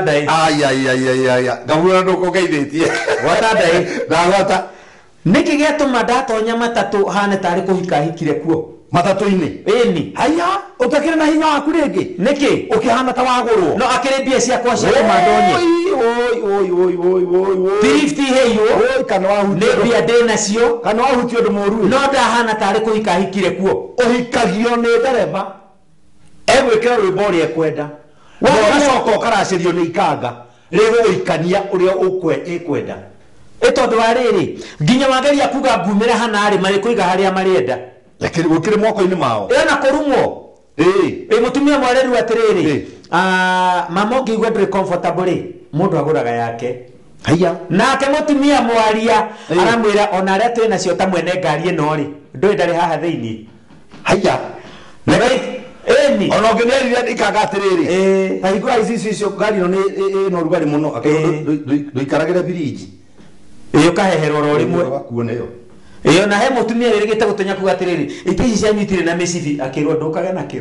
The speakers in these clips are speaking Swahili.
ndai ai ngabura nduko geithĩtie gwata ndai ndagwata niki gĩatũma ndatonya matatũ hane tarĩ kũhika hikire kuo matatũ-inĩ ĩni haya utakĩrĩ na hinya waku rĩngĩ niki ũkĩhana ta wagũrwo no akĩrĩ mbia ciakwa cia kũmandonye tirifti heirwo kana wahutio nĩ mbia ndĩ nacio kana wahutio ũndũ mũru no ndahana tarĩ kũhika hikire kuo ũhikagio nĩ ndereba egwĩkĩra rwĩmbo ũrĩa ekwenda ũgacoka ũkaracĩrio nĩ ikanga rĩgũgũikania ũrĩa ĩkwenda ĩtondũ wa rĩrĩ nginya wageria kuga ngumĩra hana rĩ marĩ kũiga harĩa marĩenda lakini gũkĩrĩ moko-inĩ mao na kũrumwo mũtumia mwareru atĩrĩrĩ mama ũngĩigua ndũrĩ comfortable mũndũ agũraga yake haya nake mũtumia mwaria aramwĩra ona arĩa twĩ nacio ta mwene ngari ĩno rĩ ndũĩ ndarĩ haha thĩinĩ haya ĩni ona ũngĩmerire ikanga atĩrĩrĩ ahingũra icio ngari ĩno ĩna ũrugarĩ mũno ndũikaragĩre biriji ũkaheherwo ro rĩmwe ĩyo na he mũtumia wĩrĩgĩte gũtonya kuga atĩrĩrĩ ita ici cianyitire na mĩcibi akĩrwo ndũkage nakĩo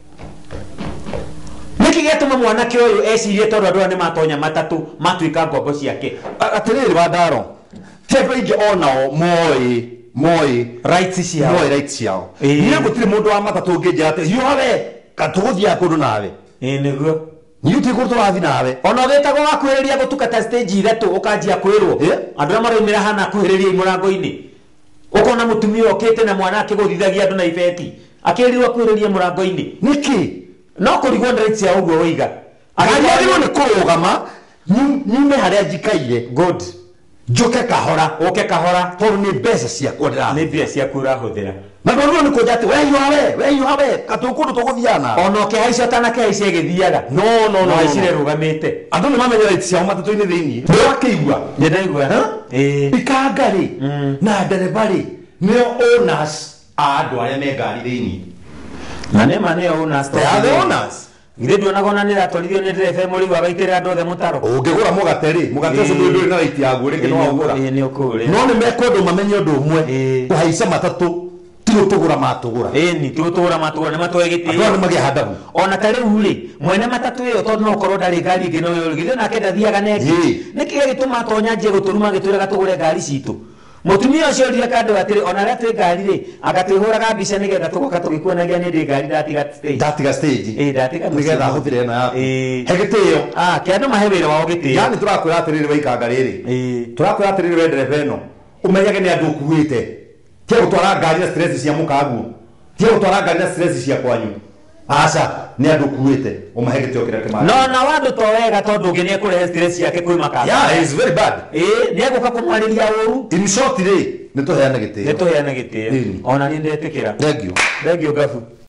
nĩkĩ gĩatũma mwanake ũyũ ecirie tondũ andũ aya nĩ matonya matatũ matuĩka ngombo ciake atĩrĩrĩ Wandaro tebe ingĩ onao moĩ rights ciao niĩ gũtirĩ mũndũ wa matatũ ũngĩnjĩra atĩ hiũha we katũgũthiaga kũndũ nawe nĩguo niĩ ũtirĩ kũndũ tũrathiĩ nawe ona ũgĩtagwo wakuhĩrĩria gũtukata stage ithatũ ũkanjia kwĩrwo andũ arĩa maraumĩra hana akuhĩrĩria mũrango-inĩ ũkona mũtumia okĩte na mwana akĩgũthithagia andũ na ibeti akĩrirwo akuhĩrĩria mũrango-inĩ nĩkĩ no kũrigwo nĩ rights ya ũguo ũiga agĩrĩirwo nĩ kũrũgama nyume harĩa njikaire good njoke kahora ũke kahora tondũ nĩ mbeca ciakwa nĩ mbia ciaku ũrahũthĩra na ndũrĩrwo nĩ kũnja atĩ weyuha we katũkũndũ tũgũthiana ona ũkĩhaica ũtanakĩhaica ĩgĩthiaga no haicire rũgamĩte andũ nĩ mamenya rights ciao matatũ-inĩ thĩinĩ nĩwakĩigua ndaigua ikanga rĩ na ndereba rĩ nĩo owners a andũ arĩa me ngari thĩinĩ na nĩma nĩo owners githĩ nduonaga nĩ ratwarithio nĩ ndereba mũrigo agaitĩrĩra andũ othe mũtaro ũngĩgũra mũgate rĩ mũgate ũcio ndũrĩ na raiti yaguo rĩngĩ no wagũra no nĩ mekwendwo mamenye ũndũ ũmwe kũhaica matatũ tũgũra matũgũra ni tũgũra matũgũra nĩ matũhe gĩtĩo andũ nĩ magĩa hadabu ona ta rĩu rĩ mwene matatũ ĩyo tondũ no ũkorwo ndarĩ ngari ĩngĩ no githĩ nake ndathiaga nengĩ nĩkĩ gĩtũma atonya nje gũtũruma gĩtwĩraga tũgũre ngari citũ mũtumia ũcio ũrire kandũ atĩrĩ ona arĩa twĩ ngari rĩ agatwĩhũraga mbica nĩgetha tũgoka tũgĩkuonagia nĩ ndĩ ngari ndatiga stage ndatiga nĩgetha ahũthĩre ĩno yaku he gĩtĩo kĩ andũ mahe wĩra wao gĩtĩo yani tũrakwĩra atĩrĩrĩ waikanga rĩrĩ tũrakwĩra atĩrĩrĩ we ndereba ĩno ũmenyage nĩ andũ ũkuĩte tia gũtwara ngari na stress cia mũkaguo tia gũtwara ngari na stress cia kwanyu aca nĩ andũ ũkuĩte ũmahe gĩtĩo kĩrĩa kĩmara no na wandũ to wega tondũ ũngĩ nĩ ekũrehe stress yake kwĩ makanga it's very bad nĩ egũka kũmwarĩria ũru in short rĩ nĩ tũheane gĩtĩo ona nĩ ndetĩkĩra thank you gabu